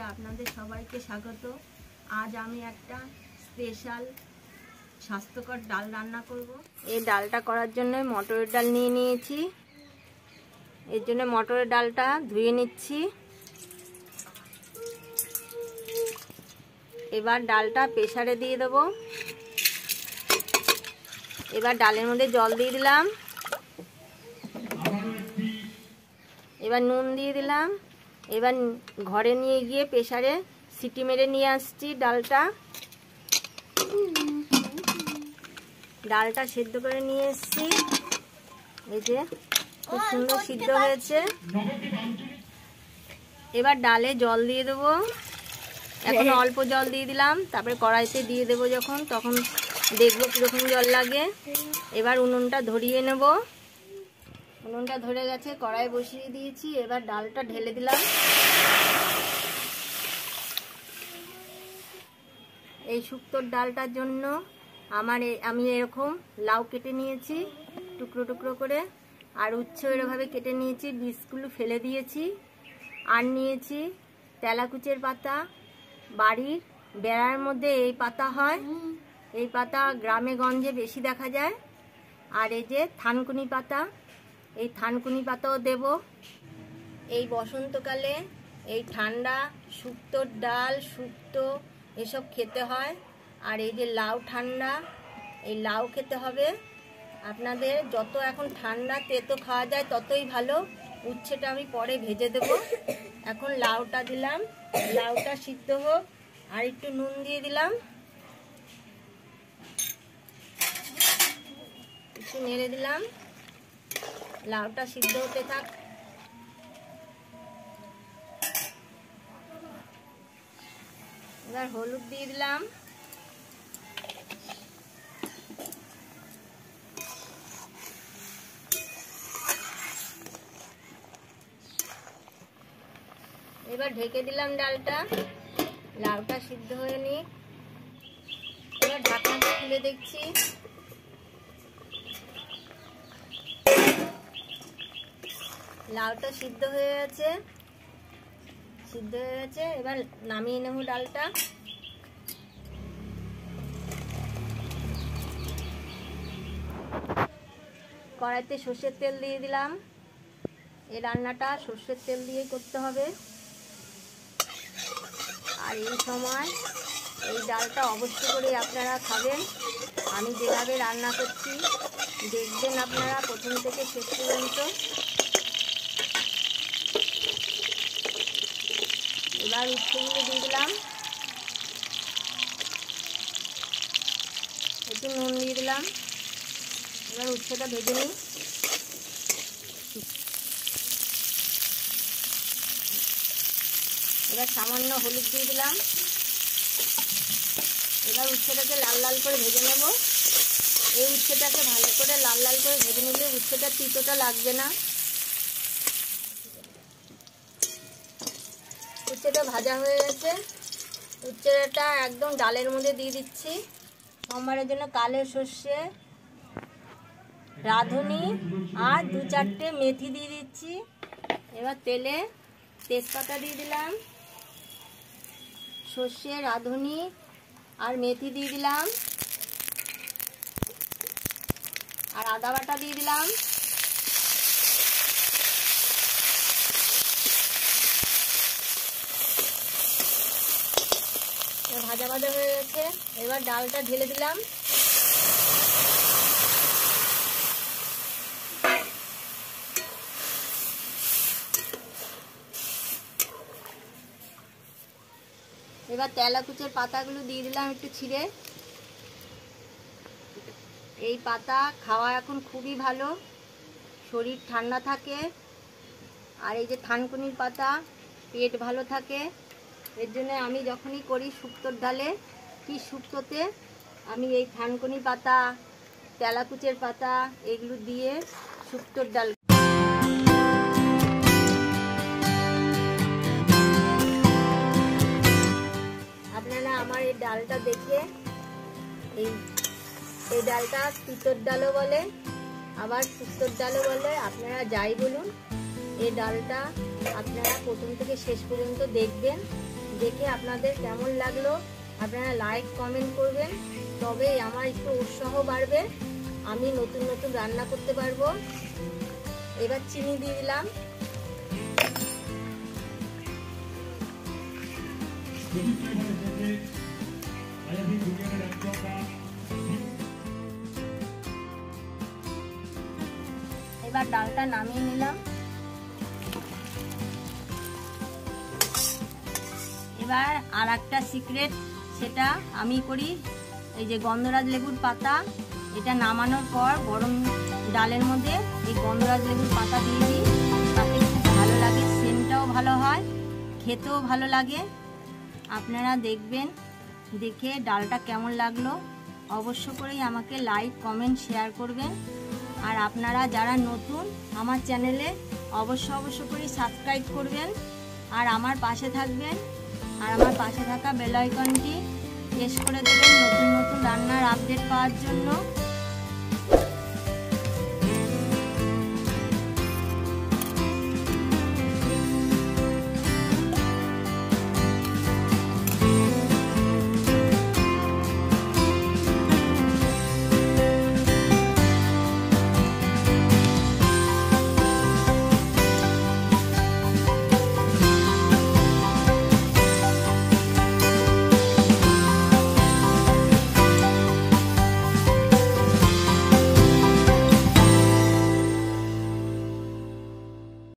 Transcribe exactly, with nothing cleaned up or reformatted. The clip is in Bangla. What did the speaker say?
আপনাদের সবাইকে স্বাগত। আজ আমি একটা স্পেশাল স্বাস্থ্যকর ডাল রান্না করব। এই ডালটা করার জন্য মটরের ডাল নিয়ে নিয়েছি। এর জন্য মটরের ডালটা ধুয়ে নিচ্ছি। এবার ডালটা প্রেসারে দিয়ে দেব। এবার ডালের মধ্যে জল দিয়ে দিলাম। এবার নুন দিয়ে দিলাম। এবার ঘরে নিয়ে গিয়ে প্রেসারে সিটি মেরে নিয়ে আসছি ডালটা। ডালটা সেদ্ধ করে নিয়ে এসছি। এই যে খুব সুন্দর সিদ্ধ হয়েছে। এবার ডালে জল দিয়ে দেবো। এখন অল্প জল দিয়ে দিলাম, তারপরে কড়াইতে দিয়ে দেবো যখন, তখন দেখবো কীরকম জল লাগে। এবার উনুনটা ধরিয়ে নেব। উনুনটা ধরে গেছে, কড়াই বসিয়ে দিয়েছি। এবার ডালটা ঢেলে দিলাম। এই শুক্তোর ডালটার জন্য আমার আমি এরকম লাউ কেটে নিয়েছি টুকরো টুকরো করে, আর উচ্ছে এরভাবে কেটে নিয়েছি, বীজগুলো ফেলে দিয়েছি। আর নিয়েছি তেলাকুচের পাতা। বাড়ির বেড়ার মধ্যে এই পাতা হয়, এই পাতা গ্রামে গঞ্জে বেশি দেখা যায়। আর এই যে থানকুনি পাতা, এই থানকুনি পাতাও দেব। এই বসন্তকালে এই ঠান্ডা শুক্তোর ডাল, শুক্তো এসব খেতে হয়। আর এই যে লাউ ঠান্ডা, এই লাউ খেতে হবে। আপনাদের যত এখন ঠান্ডা তেতো খাওয়া যায় ততই ভালো। উচ্ছেটা আমি পরে ভেজে দেব। এখন লাউটা দিলাম, লাউটা সিদ্ধ হোক। আর একটু নুন দিয়ে দিলাম, একটু নেড়ে দিলাম। লাউটা সিদ্ধ হতে থাক। এবার হলুদ দিয়ে দিলাম। এবার ঢেকে দিলাম ডালটা, লাউটা সিদ্ধ হয়ে নি। এবার ঢাকনাটা খুলে দেখছি। লাউটা সিদ্ধ হয়ে গেছে, সিদ্ধ হয়ে গেছে। এবার নামিয়ে নেব ডালটা। কড়াইতে সর্ষের তেল দিয়ে দিলাম। এই রান্নাটা সর্ষের তেল দিয়েই করতে হবে। আর এই সময় এই ডালটা অবশ্যই করে আপনারা খাবেন। আমি যেভাবে রান্না করছি দেখবেন আপনারা প্রথম থেকে শেষ পর্যন্ত। এবার উচ্ছেগুলো দিয়ে দিলাম, একটু নুন দিয়ে দিলাম। এবার উচ্ছেটা ভেজে নিই। এবার সামান্য হলুদ দিয়ে দিলাম। এবার উচ্ছেটাকে লাল লাল করে ভেজে নেব। এই উচ্ছেটাকে ভালো করে লাল লাল করে ভেজে নিলে উচ্ছেটার তিতোটা লাগবে না। উচ্ছেটা ভাজা হয়ে গেছে। উচ্ছেটা একদম ডালের মধ্যে দিয়ে দিচ্ছি। সোমবারের জন্য কালো সর্ষে, রাঁধুনি আর দু চারটে মেথি দিয়ে দিচ্ছি। এবার তেলে তেজপাতা দিয়ে দিলাম, সর্ষে, রাঁধুনি আর মেথি দিয়ে দিলাম, আর আদা বাটা দিয়ে দিলাম। ভাজা ভাজা হয়ে গেছে। এবার ডালটা ঢেলে দিলাম। এবার তেলাকুচের পাতাগুলো দিয়ে দিলাম একটু ছিঁড়ে। এই পাতা খাওয়া এখন খুবই ভালো, শরীর ঠান্ডা থাকে। আর এই যে থানকুনির পাতা, পেট ভালো থাকে। এর জন্য আমি যখনই করি শুক্তোর ডালে কি শুক্তোতে আমি এই থানকুনি পাতা, তেলাকুচের পাতা এগুলো দিয়ে শুক্তোর ডাল। আপনারা আমার এই ডালটা দেখে, এই এই ডালটা তিতোর ডালও বলে, আবার শুক্তোর ডালও বলে, আপনারা যাই বলুন। এই ডালটা আপনারা প্রথম থেকে শেষ পর্যন্ত দেখবেন, দেখে আপনাদের কেমন লাগলো আপনারা লাইক কমেন্ট করবেন, তবেই আমার একটু উৎসাহ বাড়বে, আমি নতুন নতুন রান্না করতে পারবো। এবার চিনি দিয়ে দিলাম। এবার ডালটা নামিয়ে নিলাম। এবার আর একটা সিক্রেট, সেটা আমি করি, এই যে গন্ধরাজ লেবুর পাতা, এটা নামানোর পর গরম ডালের মধ্যে এই গন্ধরাজ লেবুর পাতা দিয়ে দিই, তাতে খুব ভালো লাগে, সেন্টটাও ভালো হয়, খেতেও ভালো লাগে। আপনারা দেখবেন, দেখে ডালটা কেমন লাগলো অবশ্য করেই আমাকে লাইক কমেন্ট শেয়ার করবেন। আর আপনারা যারা নতুন আমার চ্যানেলে অবশ্য অবশ্য করে সাবস্ক্রাইব করবেন আর আমার পাশে থাকবেন, আর আমার পাশে থাকা বেল আইকনটি প্রেস করে দেবেন নতুন নতুন রান্নার আপডেট পাওয়ার জন্য।